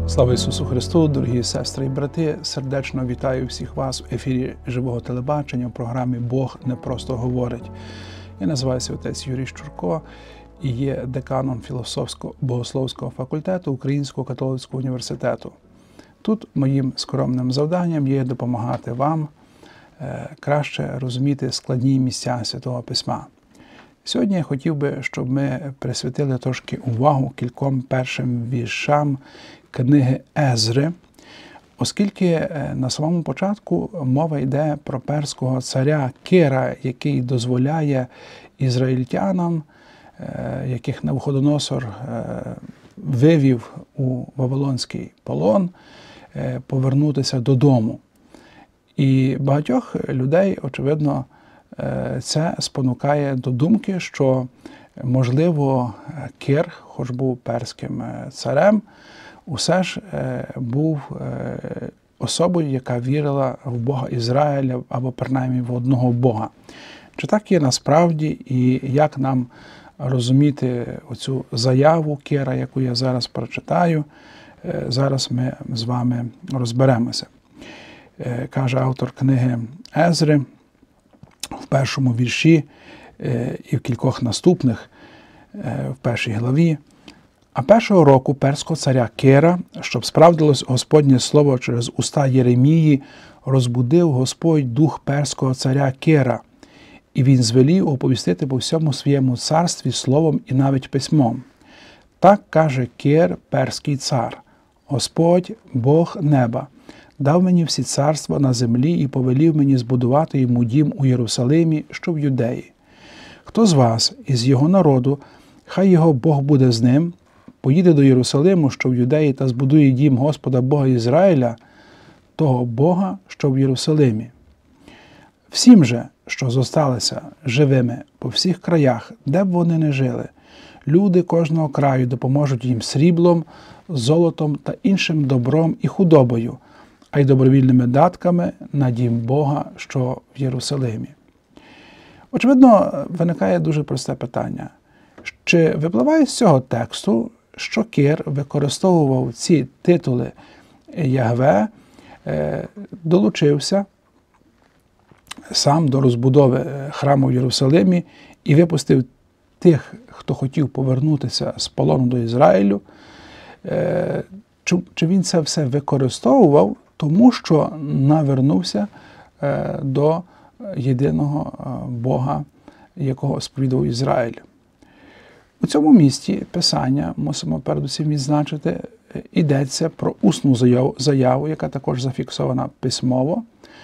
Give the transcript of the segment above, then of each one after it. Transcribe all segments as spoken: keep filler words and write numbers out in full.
Слава Ісусу Христу, дорогі сестри і брати! Сердечно вітаю всіх вас в ефірі Живого телебачення в програмі «Бог не просто говорить». Я називаюся отець Юрій Щурко і є деканом філософсько-богословського факультету Українського католицького університету. Тут моїм скромним завданням є допомагати вам краще розуміти складні місця Святого Письма. Сьогодні я хотів би, щоб ми присвятили трошки увагу кільком першим віршам книги Езри, оскільки на самому початку мова йде про перського царя Кира, який дозволяє ізраїльтянам, яких Навуходоносор вивів у Вавилонський полон, повернутися додому. І багатьох людей, очевидно, це спонукає до думки, що, можливо, Кир, хоч був перським царем, усе ж був особою, яка вірила в Бога Ізраїля або принаймні в одного Бога. Чи так є насправді і як нам розуміти оцю заяву Кира, яку я зараз прочитаю, зараз ми з вами розберемося. Каже автор книги Езри в першому вірші і в кількох наступних, в першій главі: «А першого року перського царя Кира, щоб справдилось Господнє слово через уста Єремії, розбудив Господь дух перського царя Кира, і він звелів оповістити по всьому своєму царстві словом і навіть письмом. Так каже Кир, перський цар: Господь, Бог неба, дав мені всі царства на землі і повелів мені збудувати йому дім у Єрусалимі, що в Юдеї. Хто з вас, із його народу, хай його Бог буде з ним, поїде до Єрусалиму, що в Юдеї, та збудує дім Господа Бога Ізраїля, того Бога, що в Єрусалимі. Всім же, що зосталися живими по всіх краях, де б вони не жили, люди кожного краю допоможуть їм сріблом, золотом та іншим добром і худобою, а й добровільними датками на дім Бога, що в Єрусалимі». Очевидно, виникає дуже просте питання. Чи випливає з цього тексту, що Кир використовував ці титули Ягве, долучився сам до розбудови храму в Єрусалимі і випустив тих, хто хотів повернутися з полону до Ізраїлю? Чи він це все використовував, тому що навернувся до єдиного Бога, якого сповідував Ізраїль? У цьому місці Писання, мусимо передусім відзначити, йдеться про усну заяву, заяву, яка також зафіксована письмово,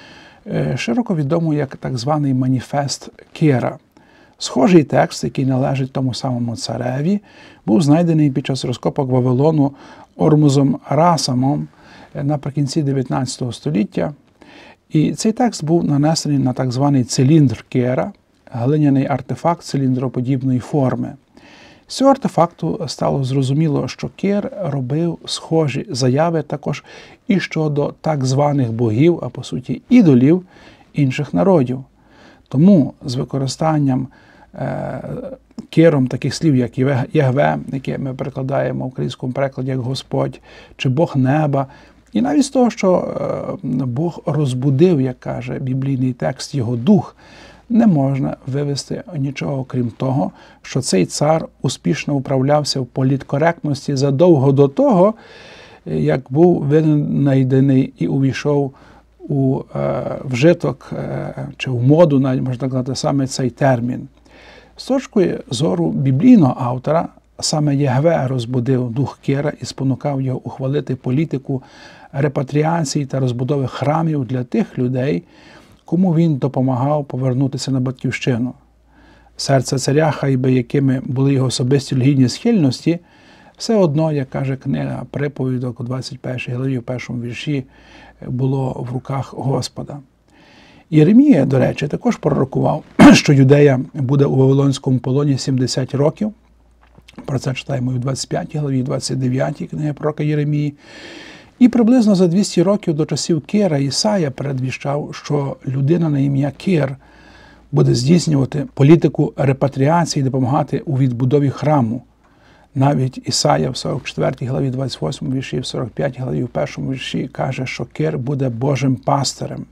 широко відому як так званий маніфест Кира. Схожий текст, який належить тому самому цареві, був знайдений під час розкопок Вавилону Ормузом Расамом наприкінці дев'ятнадцятого століття. І цей текст був нанесений на так званий циліндр Кира, глиняний артефакт циліндроподібної форми. З цього артефакту стало зрозуміло, що Кир робив схожі заяви також і щодо так званих богів, а по суті ідолів інших народів. Тому з використанням е, Киром таких слів, як Ягве, яке ми перекладаємо в українському перекладі як Господь, чи Бог неба, і навіть з того, що е, Бог розбудив, як каже біблійний текст, його дух, не можна вивести нічого, крім того, що цей цар успішно управлявся в політкоректності задовго до того, як був винайдений і увійшов у е, вжиток е, чи в моду, навіть можна казати, саме цей термін. З точки зору біблійного автора, саме Ягве розбудив дух Кира і спонукав його ухвалити політику репатріації та розбудови храмів для тих людей, кому він допомагав повернутися на батьківщину. Серце царя, хай би якими були його особисті релігійні схильності, все одно, як каже книга Приповідок у двадцять першій главі, в першому вірші, було в руках Господа. Єремія, до речі, також пророкував, що Юдея буде у Вавилонському полоні сімдесят років. Про це читаємо і в двадцять п'ятій главі, двадцять дев'ятій книги пророка Єремії. І приблизно за двісті років до часів Кира Ісая передвіщав, що людина на ім'я Кир буде здійснювати політику репатріації і допомагати у відбудові храму. Навіть Ісая в сорок четвертій главі двадцять восьмому вірші, в сорок п'ятій главі в першому вірші каже, що Кир буде Божим пастирем.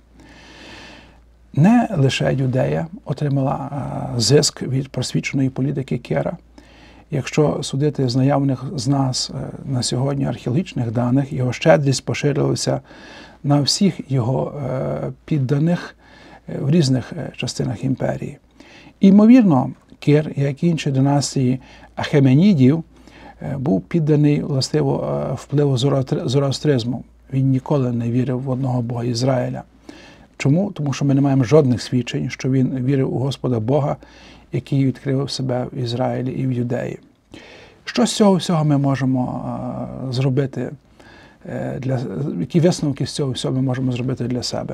Не лише Юдея отримала зиск від просвіченої політики Кира. Якщо судити з наявних з нас на сьогодні археологічних даних, його щедрість поширилася на всіх його підданих в різних частинах імперії. І, ймовірно, Кир, як і інші династії Ахеменідів, був підданий властиво впливу зороастризму. Він ніколи не вірив в одного Бога Ізраїля. Чому? Тому що ми не маємо жодних свідчень, що він вірив у Господа Бога, який відкрив себе в Ізраїлі і в Юдеї. Що з цього всього ми можемо а, зробити, для, які висновки з цього всього ми можемо зробити для себе?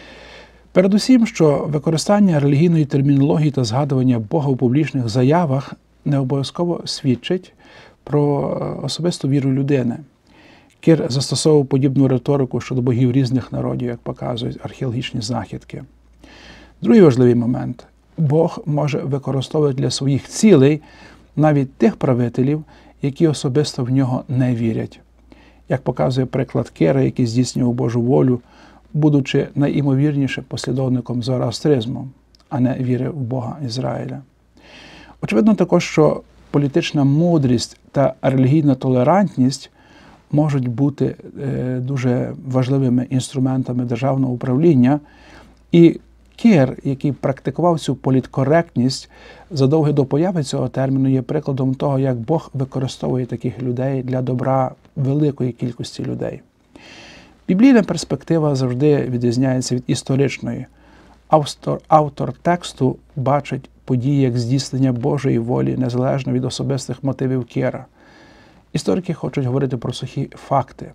Передусім, що використання релігійної термінології та згадування Бога у публічних заявах не обов'язково свідчить про особисту віру людини. Кир застосовував подібну риторику щодо богів різних народів, як показують археологічні знахідки. Другий важливий момент. Бог може використовувати для своїх цілей навіть тих правителів, які особисто в нього не вірять. Як показує приклад Кира, який здійснював Божу волю, будучи найімовірніше послідовником зороастризму, а не віри в Бога Ізраїля. Очевидно також, що політична мудрість та релігійна толерантність можуть бути дуже важливими інструментами державного управління, і Кир, який практикував цю політкоректність, задовго до появи цього терміну є прикладом того, як Бог використовує таких людей для добра великої кількості людей. Біблійна перспектива завжди відрізняється від історичної. Автор, автор тексту бачить події як здійснення Божої волі, незалежно від особистих мотивів Кира. Історики хочуть говорити про сухі факти,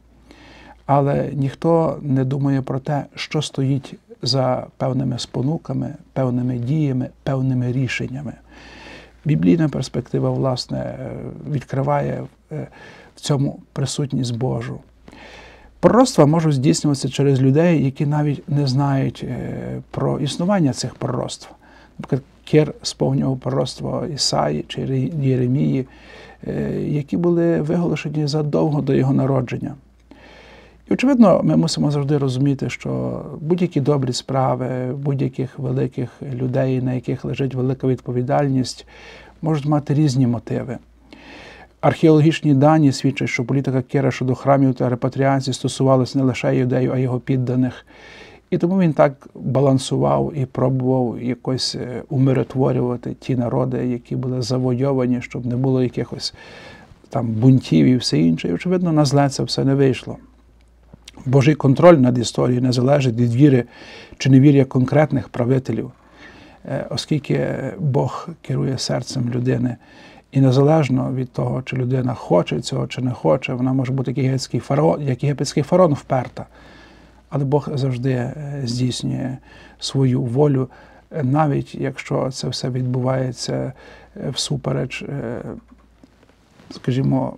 але ніхто не думає про те, що стоїть за певними спонуками, певними діями, певними рішеннями. Біблійна перспектива, власне, відкриває в цьому присутність Божу. Пророцтва можуть здійснюватися через людей, які навіть не знають про існування цих пророцтв. Наприклад, Кир сповнював пророцтво Ісаї чи Єремії, які були виголошені задовго до його народження. І, очевидно, ми мусимо завжди розуміти, що будь-які добрі справи, будь-яких великих людей, на яких лежить велика відповідальність, можуть мати різні мотиви. Археологічні дані свідчать, що політика Кира щодо храмів та репатріації стосувалася не лише юдеїв, а й його підданих. І тому він так балансував і пробував якось умиротворювати ті народи, які були завойовані, щоб не було якихось там бунтів і все інше. І, очевидно, на зле це все не вийшло. Божий контроль над історією не залежить від віри чи невір'я конкретних правителів, оскільки Бог керує серцем людини. І незалежно від того, чи людина хоче цього, чи не хоче, вона може бути як єгипетський фараон, як єгипетський фараон вперта. Але Бог завжди здійснює свою волю, навіть якщо це все відбувається всупереч, скажімо,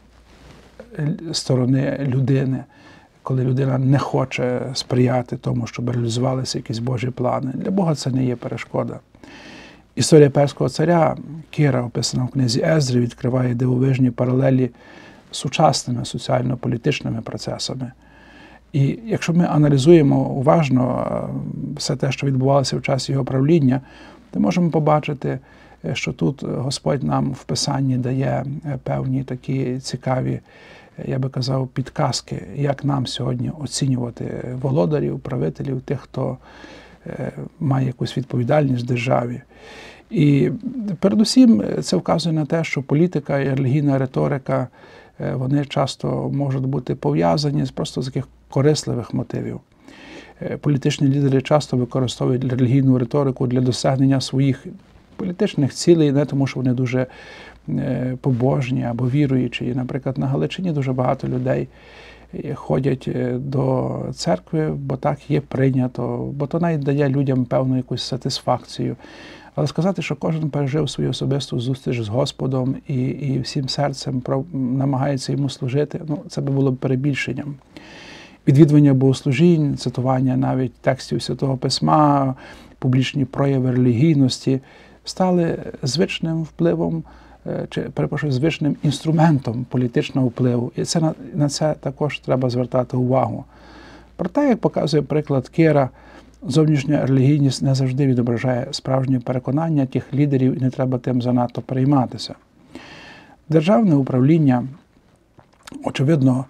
сторони людини, коли людина не хоче сприяти тому, щоб реалізувалися якісь Божі плани. Для Бога це не є перешкода. Історія перського царя Кира, описана в книзі Ездри, відкриває дивовижні паралелі з сучасними соціально-політичними процесами. І якщо ми аналізуємо уважно все те, що відбувалося в часі його правління, то можемо побачити, що тут Господь нам в Писанні дає певні такі цікаві, я би казав, підказки, як нам сьогодні оцінювати володарів, правителів, тих, хто має якусь відповідальність в державі. І передусім це вказує на те, що політика і релігійна риторика, вони часто можуть бути пов'язані просто з таких корисливих мотивів. Політичні лідери часто використовують релігійну риторику для досягнення своїх політичних цілей, не тому що вони дуже побожні або віруючі. І, наприклад, на Галичині дуже багато людей ходять до церкви, бо так є прийнято, бо то навіть дає людям певну якусь сатисфакцію. Але сказати, що кожен пережив свою особисту зустріч з Господом і, і всім серцем намагається йому служити, ну, це би було перебільшенням. Відвідування богослужінь, цитування навіть текстів Святого Письма, публічні прояви релігійності стали звичним впливом чи, перепрошую, звичним інструментом політичного впливу. І це, на, на це також треба звертати увагу. Проте, як показує приклад Кера, зовнішня релігійність не завжди відображає справжнє переконання тих лідерів, і не треба тим занадто перейматися. Державне управління, очевидно,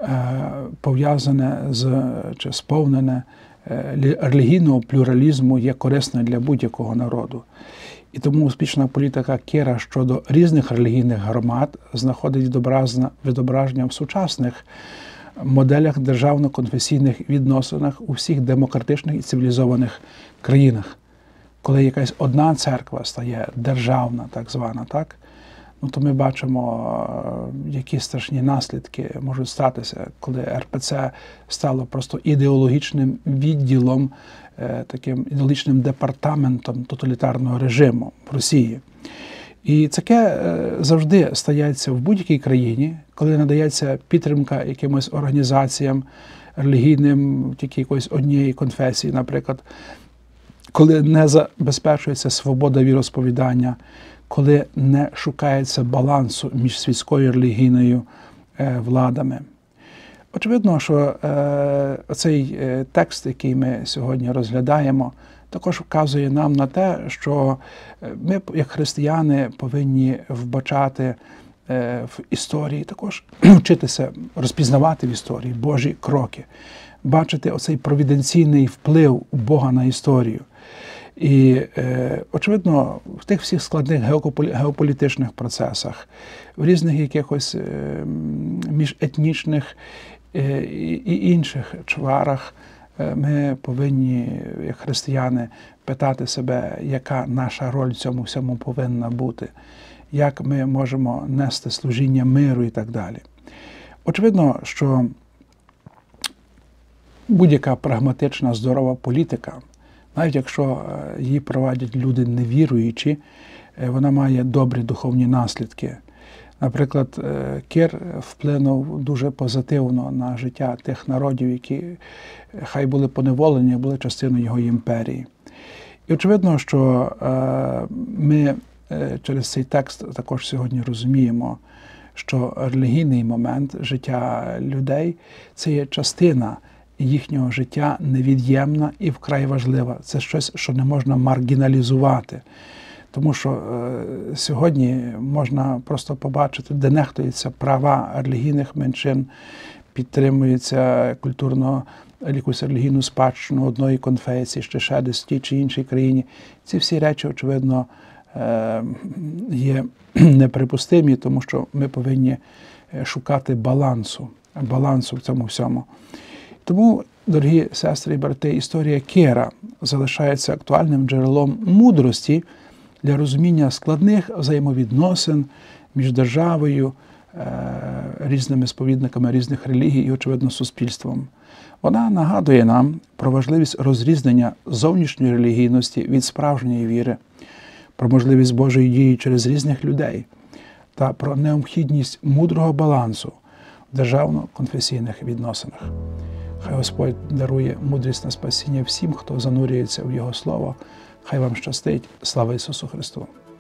пов'язане з, чи сповнене релігійного плюралізму є корисною для будь-якого народу. І тому успішна політика Кера щодо різних релігійних громад знаходить відображення в сучасних моделях державно-конфесійних відносинах у всіх демократичних і цивілізованих країнах. Коли якась одна церква стає державна, так звана, так, ну, то ми бачимо, які страшні наслідки можуть статися, коли Ер Пе Це стало просто ідеологічним відділом, таким ідеологічним департаментом тоталітарного режиму в Росії. І таке завжди стається в будь-якій країні, коли надається підтримка якимось організаціям релігійним, тільки якоїсь однієї конфесії, наприклад, коли не забезпечується свобода віросповідання, коли не шукається балансу між світською і релігійною владами. Очевидно, що е, цей текст, який ми сьогодні розглядаємо, також вказує нам на те, що ми, як християни, повинні вбачати е, в історії, також вчитися розпізнавати в історії Божі кроки, бачити оцей провіденційний вплив Бога на історію. І, е, очевидно, в тих всіх складних геополітичних процесах, в різних якихось е, міжетнічних е, і інших чварах е, ми повинні, як християни, питати себе, яка наша роль в цьому всьому повинна бути, як ми можемо нести служіння миру і так далі. Очевидно, що будь-яка прагматична, здорова політика, навіть якщо її проводять люди невіруючі, вона має добрі духовні наслідки. Наприклад, Кер вплинув дуже позитивно на життя тих народів, які хай були поневолені, були частиною його імперії. І очевидно, що ми через цей текст також сьогодні розуміємо, що релігійний момент життя людей – це є частина їхнього життя, невід'ємна і вкрай важлива. Це щось, що не можна маргіналізувати. Тому що е, сьогодні можна просто побачити, де нехтуються права релігійних меншин, підтримується культурно якусь релігійну спадщину одної конфесії, ще ще десь в тій чи іншій країні. Ці всі речі, очевидно, е, є неприпустимі, тому що ми повинні шукати балансу, балансу в цьому всьому. Тому, дорогі сестри і брати, історія Кера залишається актуальним джерелом мудрості для розуміння складних взаємовідносин між державою, різними сповідниками різних релігій і, очевидно, суспільством. Вона нагадує нам про важливість розрізнення зовнішньої релігійності від справжньої віри, про можливість Божої дії через різних людей та про необхідність мудрого балансу в державно-конфесійних відносинах. Хай Господь дарує мудрість на спасіння всім, хто занурюється в Його Слово. Хай вам щастить. Слава Ісусу Христу!